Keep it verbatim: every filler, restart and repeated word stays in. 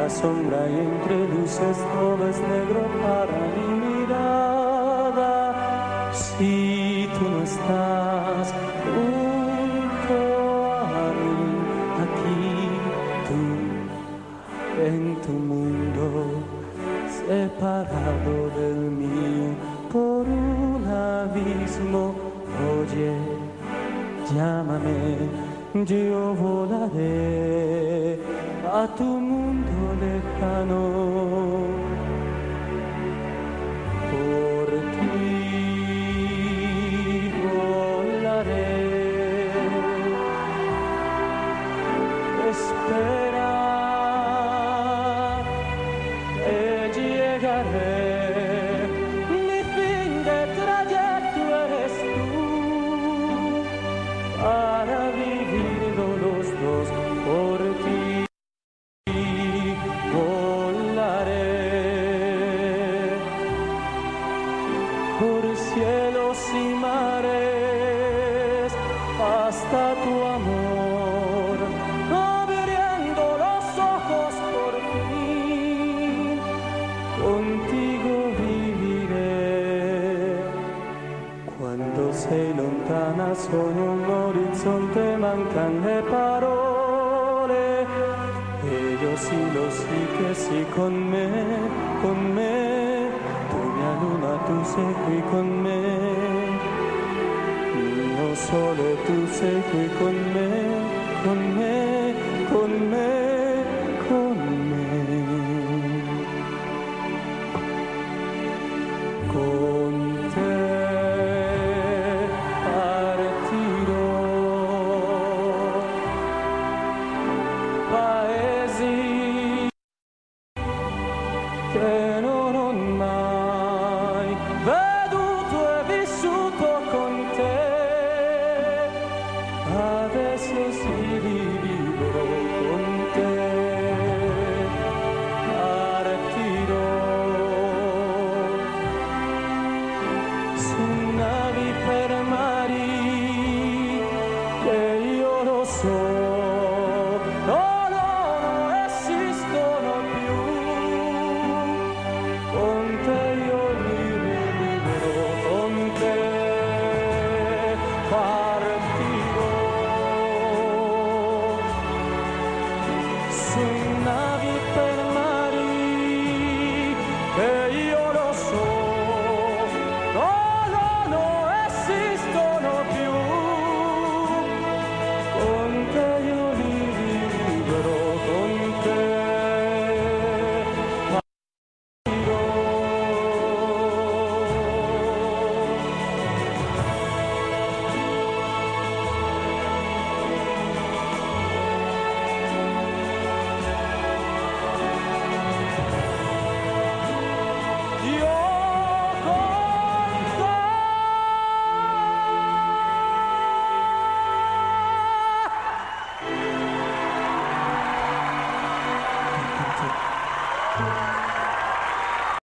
la sombra y entre luces todo es negro para mi mirada. Si tú no estás junto a mí, aquí tú en tu mundo, separado del mío por un abismo. Oye, llámame, yo volaré a tu mundo lejano. Por ti volaré. Espera, que llegaré. Mi fin de trayecto eres tú, para vivirlo los dos. Por ti volaré, por cielos y mares, hasta tu amor, abriendo los ojos por ti, contigo viviré. Quando sei lontana sono un orizzonte, mancan le parole, e io sì lo sì che sì con me, con me, tu mia luna, tu sei qui con me, mio sole, tu sei qui con me, con me, con me, con me. Con te partirò, paesi che non ho mai veduto e vissuto con te. Adesso sì li vivrò con te. Partirò su navi per mari che io lo so, no, no, non esistono più. Con te io li vivrò, con te partirò su navi per mari che io lo so, no, no, non esistono più. Con te io li vivrò, con te partirò. Io con te. Thank you.